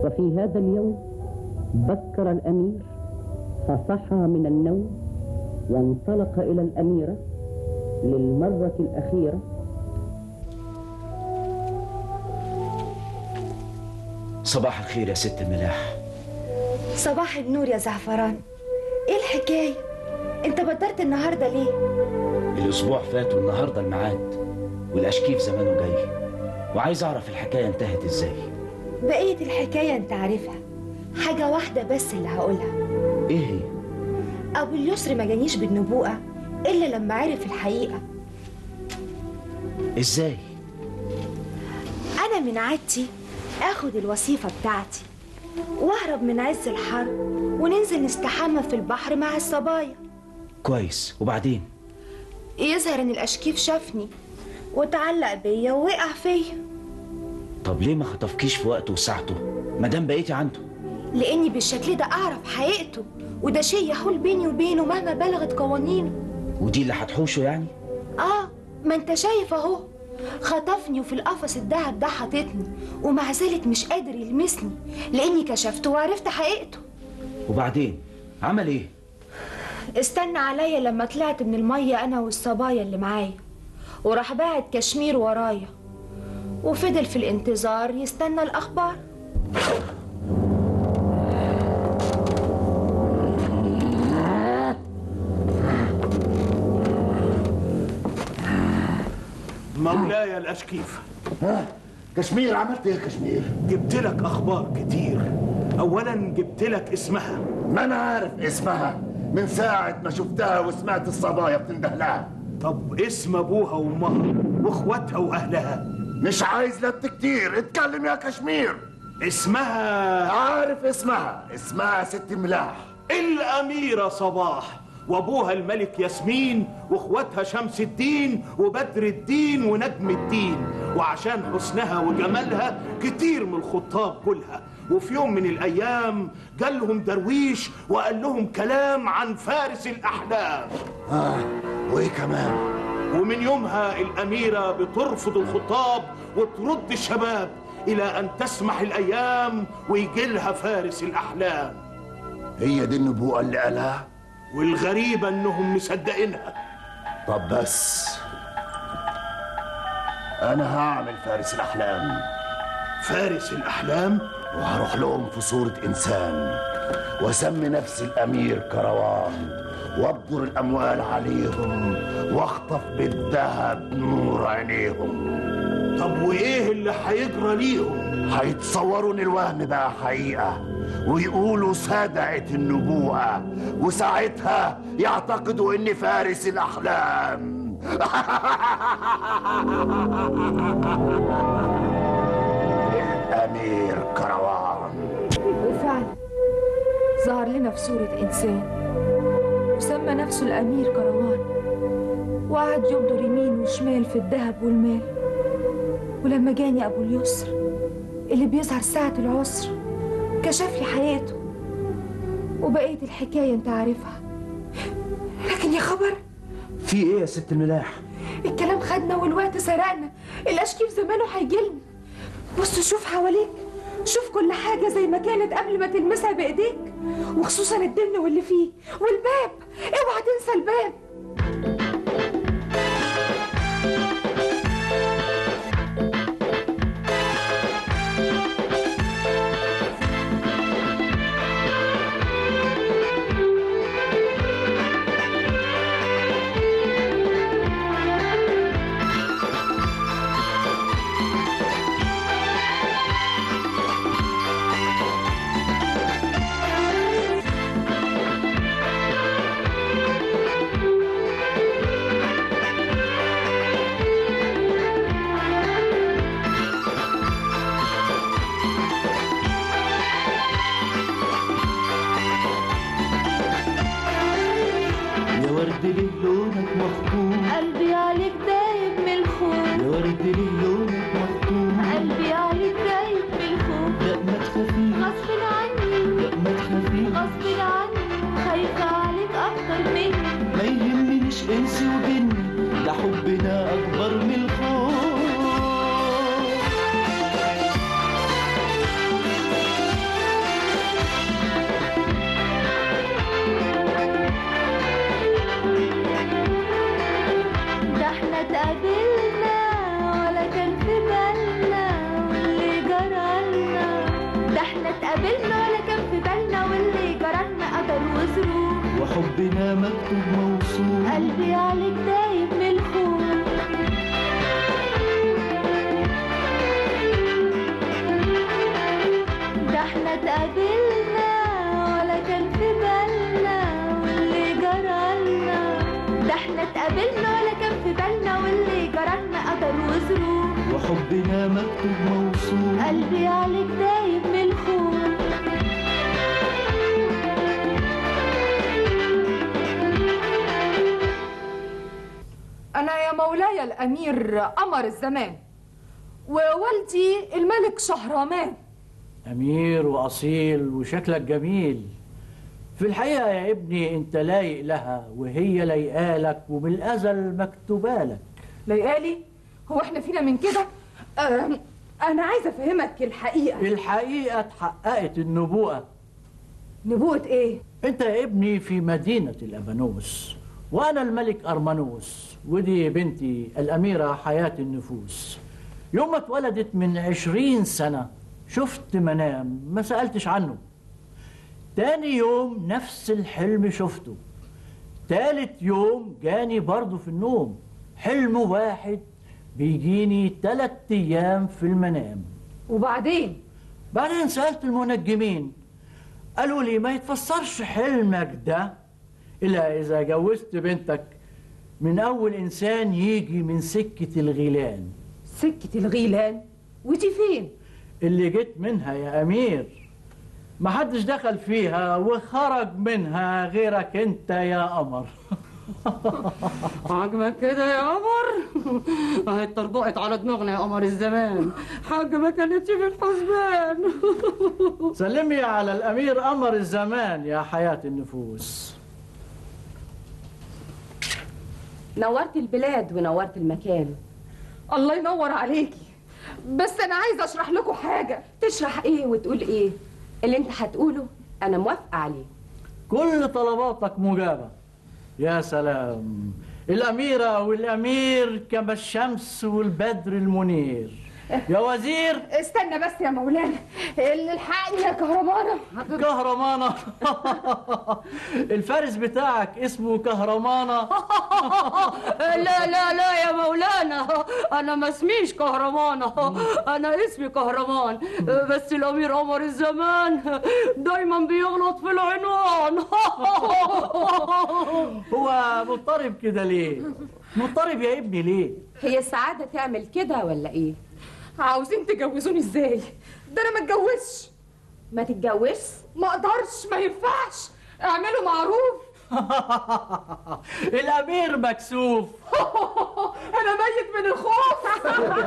وفي هذا اليوم بكر الأمير فصحى من النوم وانطلق إلى الأميرة للمرة الأخيرة. صباح الخير يا ست الملاح. صباح النور يا زعفران. ايه الحكاية؟ انت بدرت النهاردة ليه؟ الأسبوع فات والنهاردة الميعاد، والأشكيف زمانه جاي، وعايز أعرف الحكاية انتهت إزاي. بقية الحكاية انت عارفها، حاجة واحدة بس اللي هقولها. إيه هي؟ أبو اليسر ما جانيش بالنبوءة إلا لما عرف الحقيقة. إزاي؟ أنا من عادتي آخد الوظيفة بتاعتي وأهرب من عز الحر وننزل نستحمى في البحر مع الصبايا. كويس، وبعدين؟ يظهر إن الأشكيف شافني وتعلق بيا ووقع فيا. طب ليه ما خطفكيش في وقته وساعته مادام بقيتي عنده؟ لأني بالشكل ده أعرف حقيقته، وده شيء يحول بيني وبينه مهما بلغت قوانينه. ودي اللي هتحوشه يعني؟ ما انت شايف اهو، خطفني وفي القفص الدهب ده حاططني، ومع ذلك مش قادر يلمسني لاني كشفته وعرفت حقيقته. وبعدين عمل ايه؟ استنى عليا لما طلعت من الميه انا والصبايا اللي معايا، وراح باعت كشمير ورايا، وفضل في الانتظار يستنى الاخبار. مولاي الأشكيف. كشمير، عملت ايه يا كشمير؟ جبت لك أخبار كتير. أولا جبت لك اسمها. ما أنا عارف اسمها من ساعة ما شفتها وسمعت الصبايا بتنده لها. طب اسم أبوها وأمها وإخواتها وأهلها؟ مش عايز لت كتير، اتكلم يا كشمير. اسمها؟ عارف اسمها ست ملاح الأميرة صباح، وابوها الملك ياسمين، واخواتها شمس الدين وبدر الدين ونجم الدين. وعشان حسنها وجمالها كتير من الخطاب كلها. وفي يوم من الايام جالهم درويش وقال لهم كلام عن فارس الاحلام. وايه كمان؟ ومن يومها الاميره بترفض الخطاب وترد الشباب الى ان تسمح الايام ويجي لها فارس الاحلام. هي دي النبوءه اللي قالها؟ والغريبة انهم مصدقينها. طب بس انا هعمل فارس الاحلام. فارس الاحلام؟ وهروح لهم في صورة انسان واسمي نفسي الامير كروان، وابدر الاموال عليهم واخطف بالذهب نور عينيهم. طب وايه اللي هيجرى ليهم؟ هيتصوروا ان الوهم بقى حقيقة ويقولوا صدقت النبوءة، وساعتها يعتقدوا اني فارس الاحلام. الامير كروان. وفعلا ظهر لنا في صورة انسان وسمى نفسه الامير كروان، وقعد يبدر يمين وشمال في الذهب والمال. ولما جاني ابو اليسر اللي بيظهر ساعة العسر كشف لي حياته، وبقية الحكاية انت عارفها. لكن يا خبر، في ايه يا ست الملاح؟ الكلام خدنا والوقت سرقنا. الاشكيف زمانه هيجيلنا. بص شوف حواليك، شوف كل حاجة زي ما كانت قبل ما تلمسها بايديك، وخصوصا الدن واللي فيه والباب. اوعى تنسى الباب. اتقابلنا ولا كان في بالنا، واللي جرالنا قدر وظروف، وحبنا مكتوب موصول. قلبي عليك دايب من الخوف. ده احنا اتقابلنا ولا كان في بالنا، واللي جرالنا. ده احنا اتقابلنا ولا كان في بالنا، واللي جرالنا قدر وظروف، وحبنا مكتوب موصول. قلبي عليك دايب من الخوف. أنا يا مولاي الأمير قمر الزمان، ووالدي الملك شهرمان. أمير وأصيل وشكلك جميل. في الحقيقة يا ابني أنت لايق لها وهي لايقالك، وبالأزل مكتوبالك. لايقالي؟ هو احنا فينا من كده؟ أنا عايزة أفهمك الحقيقة. الحقيقة اتحققت النبوءة. نبوءة إيه؟ أنت يا ابني في مدينة الأبانوس، وأنا الملك أرمانوس، ودي بنتي الأميرة حياة النفوس. يوم ما اتولدت من 20 سنة شفت منام ما سألتش عنه. تاني يوم نفس الحلم شفته. تالت يوم جاني برضه في النوم. حلم واحد بيجيني 3 أيام في المنام. وبعدين سألت المنجمين، قالوا لي ما يتفسرش حلمك ده إلا إذا جوزت بنتك من أول إنسان يجي من سكة الغيلان. سكة الغيلان؟ ودي فين؟ اللي جيت منها يا أمير، محدش دخل فيها وخرج منها غيرك أنت يا قمر. عجبك كده يا قمر؟ اهي اتطربقت على دماغنا يا قمر الزمان، حاجة ما كانتش في الحسبان. سلمي على الأمير قمر الزمان يا حياة النفوس. نورت البلاد ونورت المكان. الله ينور عليكي، بس أنا عايزة أشرح لكم حاجة. تشرح إيه وتقول إيه؟ اللي أنت هتقوله أنا موافقة عليه. كل طلباتك مجابة. يا سلام، الأميرة والأمير كما الشمس والبدر المنير. يا وزير استنى بس يا مولانا، الحقني يا كهرمانة. كهرمانة؟ الفارس بتاعك اسمه كهرمانة؟ لا لا لا يا مولانا، انا ما اسميش كهرمانة، انا اسمي كهرمان، بس الامير قمر الزمان دايما بيغلط في العنوان. هو مضطرب كده ليه؟ مضطرب يا ابني ليه؟ هي السعادة تعمل كده ولا ايه؟ عاوزين تجوزوني ازاي؟ ده انا ما اتجوزش. ما تتجوزش؟ ما اقدرش، ما ينفعش. اعملوا معروف. الامير مكسوف. انا ميت من الخوف.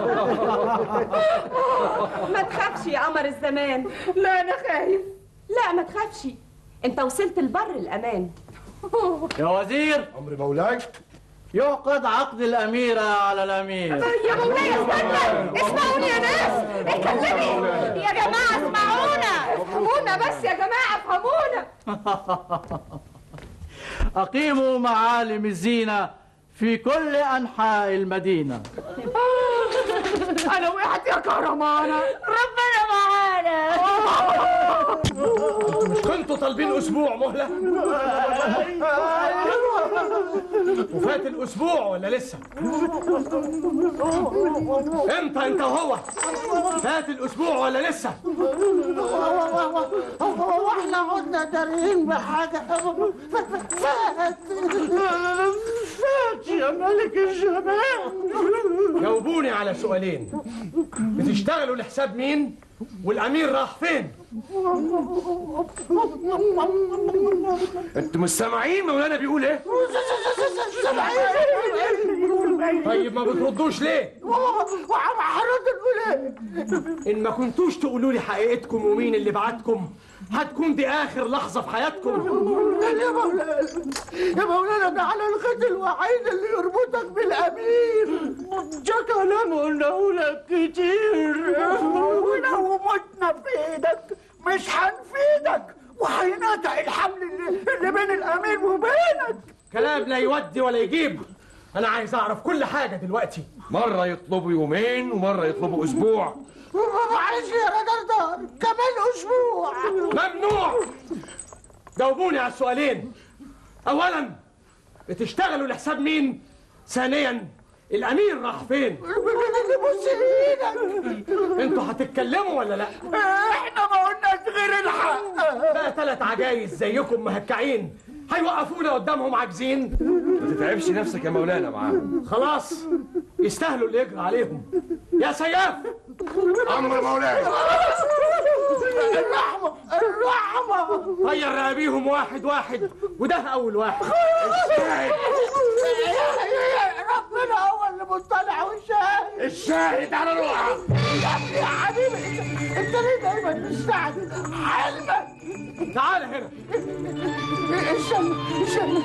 ما تخافش يا قمر الزمان. لا انا خايف. لا ما تخافش، انت وصلت البر الامان. يا وزير امر مولاي، يعقد عقد الأميرة على الأمير. يا مولاي استنى، اسمعوني يا ناس، اتكلمي يا جماعة، اسمعونا، افهمونا بس يا جماعة، افهمونا. أقيموا معالم الزينة في كل أنحاء المدينة. أنا وقعت يا كهرمانة، ربنا معانا. مش كنتوا طالبين اسبوع مهله؟ وفات الاسبوع ولا لسه؟ امتى انت وهو؟ فات الاسبوع ولا لسه؟ واحنا عدنا دارين بحاجه. فات يا ملك الجمال. جاوبوني على سؤالين، بتشتغلوا لحساب مين؟ والامير راح فين؟ انتوا مش سامعين مولانا بيقول ايه؟ طيب ما بتردوش ليه؟ هرد نقول ايه؟ ان ما كنتوش تقولوا لي حقيقتكم ومين اللي بعتكم هتكون دي اخر لحظه في حياتكم. يا مولانا ده على الخط الوحيد اللي يربطك بالامير. ده كلام قلناه لك كتير، ولو متنا في ايدك مش هنفيدك، وهينقطع الحبل اللي بين الامير وبينك. كلام لا يودي ولا يجيب. انا عايز اعرف كل حاجه دلوقتي. مرة يطلبوا يومين ومرة يطلبوا أسبوع. معلش يا رجل دار، كمان أسبوع. ممنوع. جاوبوني على السؤالين. اولا بتشتغلوا لحساب مين؟ ثانيا الامير راح فين؟ بص ايدك. انتوا هتتكلموا ولا لا؟ احنا ما قلناش غير الحق. بقى 3 عجايز زيكم مهكعين هيوقفونا قدامهم عاجزين؟ ما تتعبش نفسك يا مولانا معاهم. خلاص يستاهلوا اللي يجرى عليهم. يا سياف. امر مولاي. الرحمة الرحمة. طير رقابيهم واحد واحد، وده اول واحد. ربنا هو اللي مطلع والشاهد. الشاهد على روحك. يا ابني يا حبيبي، انت ليه دايما مستعجل؟ حلمك. تعال هنا. الشم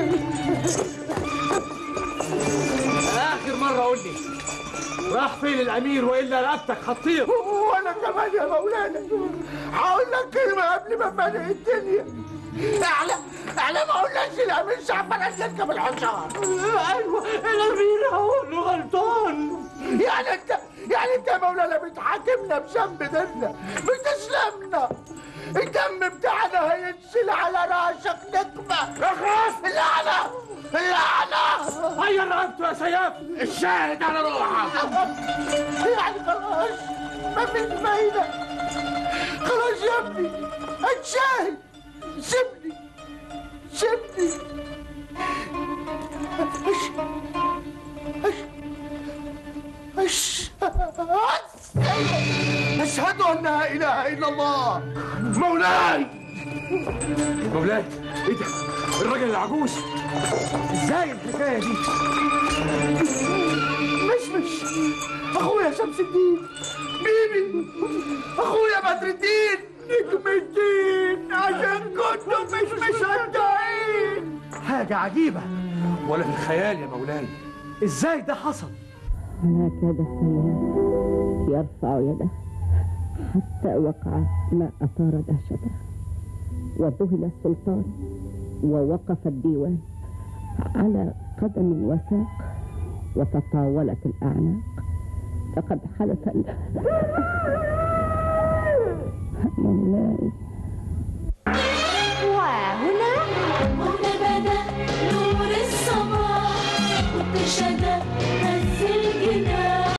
اخر مرة قول لي راح فين الامير والا رقبتك هتطير. وانا كمان يا مولانا هقول لك كلمة قبل ما بدأ الدنيا. احنا ما قلناش الامير شعبان يركب الحصان. ايوه الامير هو اللي غلطان. يعني انت يا مولانا بتحاكمنا بذنب ديننا، بتسلمنا. الدم بتاعنا هينزل على راسك نقمة. اخلص. اللعنة غير رقبته يا سياف. الشاهد على روحك. يعني خلاص ما فيش فايدة. خلاص يا ابني اتشاهد. سيبني أشهد أن لا إله إلا الله. مولاي. مولاي ايه ده؟ الراجل العجوز ازاي الحكايه دي؟ مش أخويا شمس الدين بيبي، أخويا بدر الدين نجم الدين، عشان كنتم مش مصدقين. حاجة عجيبة ولا في الخيال يا مولاي. ازاي ده حصل؟ فلا كاد السياف يرفع يده حتى وقع ما أثار دهشته، وذهل السلطان ووقف الديوان على قدم وساق، وتطاولت الأعناق. فقد حدث مولاي. وهنا بدا نور الصباح والشجر